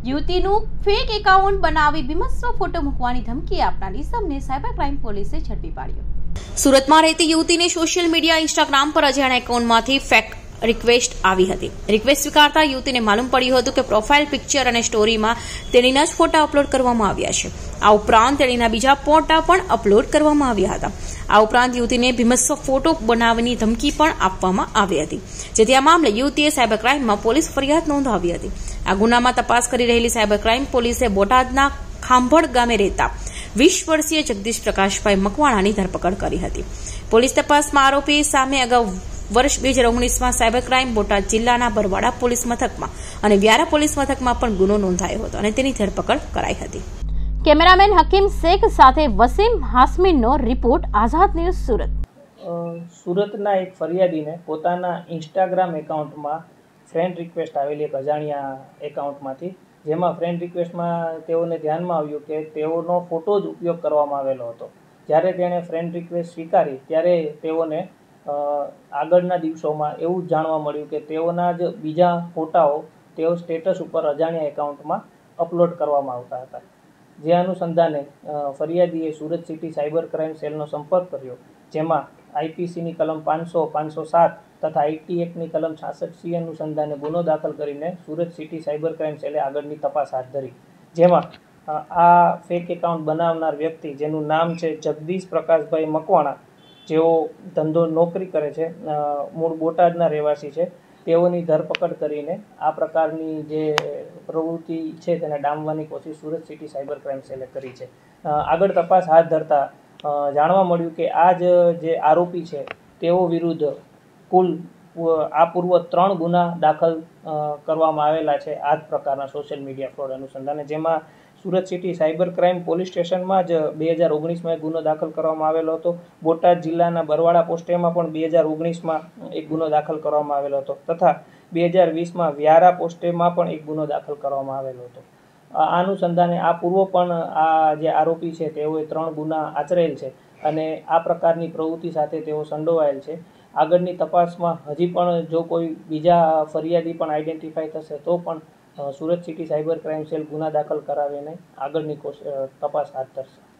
યુવતીનું fake account બનાવી બીભત્સ photo મૂકવાની ધમકી આપનાર ઇસમને સાયબર ક્રાઇમ પોલીસે ઝડપી પાડ્યો। સુરતમાં રહેતી યુવતીને સોશિયલ મીડિયા ઇન્સ્ટાગ્રામ પર અજાણ્યા એકાઉન્ટમાંથી ફેક રિક્વેસ્ટ આવી હતી। રિક્વેસ્ટ સ્વીકારતા યુવતીને માલુમ પડ્યું હતું કે પ્રોફાઇલ પિક્ચર અને સ્ટોરીમાં તેણીના જ ફોટા અપલોડ કરવામાં આવ્યા છે। આ ઉપરાંત તેણીના બીજા ફોટા પણ અપલોડ કરવામાં આવ્યા હતા। આ ઉપરાંત યુવતીને ભીમસ્વ ફોટો બનાવવાની ધમકી પણ આપવામાં આવી હતી, જેથી આ મામલે યુવતીએ સાયબર ક્રાઇમમાં પોલીસ ફરિયાદ નોંધાવી હતી। આ ગુનામાં તપાસ કરી રહેલી સાયબર ક્રાઇમ પોલીસે બોટાદના ખાંભળ ગામે રહેતા 20 વર્ષીય જગદીશ પ્રકાશભાઈ મકવાણાની ધરપકડ કરી હતી। પોલીસ તપાસમાં આરોપી સામે અગાઉ વર્ષ 2019માં સાયબર ક્રાઇમ બોટાદ જિલ્લાના બરવાડા પોલીસ મથકમાં અને વ્યારા પોલીસ મથકમાં પણ ગુનો નોંધાયો હતો અને તેની ધરપકડ કરાઈ હતી। કેમેરામેન હકીમ શેખ સાથે વસીમ હાસમીનો રિપોર્ટ, આઝાદ ન્યૂઝ, સુરત। સુરતના એક ફરિયાદીને પોતાના ઇન્સ્ટાગ્રામ એકાઉન્ટમાં ફ્રેન્ડ રિક્વેસ્ટ આવેલી એક અજાણ્યા એકાઉન્ટમાંથી, જેમાં ફ્રેન્ડ રિક્વેસ્ટમાં તેઓને ધ્યાનમાં આવ્યું કે તેઓનો ફોટો જ ઉપયોગ કરવામાં આવેલો હતો। જ્યારે તેણે ફ્રેન્ડ રિક્વેસ્ટ સ્વીકારી ત્યારે તેઓને આગળના દિવસોમાં એવું જાણવા મળ્યું કે તેઓના જ બીજા ફોટાઓ તેઓ સ્ટેટસ ઉપર અજાણ્યા એકાઉન્ટમાં અપલોડ કરવામાં આવતા હતા। જે અનુસંધાને ફરિયાદીએ સુરત સિટી સાયબર ક્રાઇમ સેલનો સંપર્ક કર્યો, જેમાં આઈપીસીની કલમ 500, 507 તથા આઈટી એક્ટની કલમ 66C અનુસંધાને ગુનો દાખલ કરીને સુરત સિટી સાયબર ક્રાઇમ સેલે આગળની તપાસ હાથ ધરી। જેમાં આ ફેક એકાઉન્ટ બનાવનાર વ્યક્તિ, જેનું નામ છે જગદીશ પ્રકાશભાઈ મકવાણા, જેઓ ધંધો નોકરી કરે છે, મૂળ બોટાદના રહેવાસી છે, તેઓની ધરપકડ કરીને આ પ્રકારની જે પ્રવૃત્તિ છે તેને ડામવાની કોશિશ સુરત સિટી સાયબર ક્રાઇમ સેલે કરી છે। આગળ તપાસ હાથ ધરતા જાણવા મળ્યું કે આ જે આરોપી છે તેઓ વિરુદ્ધ કુલ આ પૂર્વ 3 ગુના દાખલ કરવામાં આવેલા છે આ જ પ્રકારના સોશિયલ મીડિયા ફ્રોડ અનુસંધાને, જેમાં Surat city cyber crime police સ્ટેશનમાં જ 2019માં એક ગુનો દાખલ કરવામાં આવેલો હતો। બોટાદ જિલ્લાના બરવાડા પોસ્ટેમાં પણ 2019માં એક ગુનો દાખલ કરવામાં આવેલો હતો તથા 2020માં વ્યારા પોસ્ટેમાં પણ એક ગુનો દાખલ કરવામાં આવેલો હતો। આ અનુસંધાને આ પૂર્વ પણ આ જે આરોપી છે તેઓએ 3 ગુના આચરેલ છે અને આ પ્રકારની પ્રવૃત્તિ સાથે તેઓ સંડોવાયેલ છે। આગળની તપાસમાં હજી પણ જો કોઈ બીજા ફરિયાદી પણ આઈડેન્ટિફાઈ થશે તો પણ Surat city cyber crime cell ગુના દાખલ કરાવીને આગળની તપાસ હાથ ધરશે।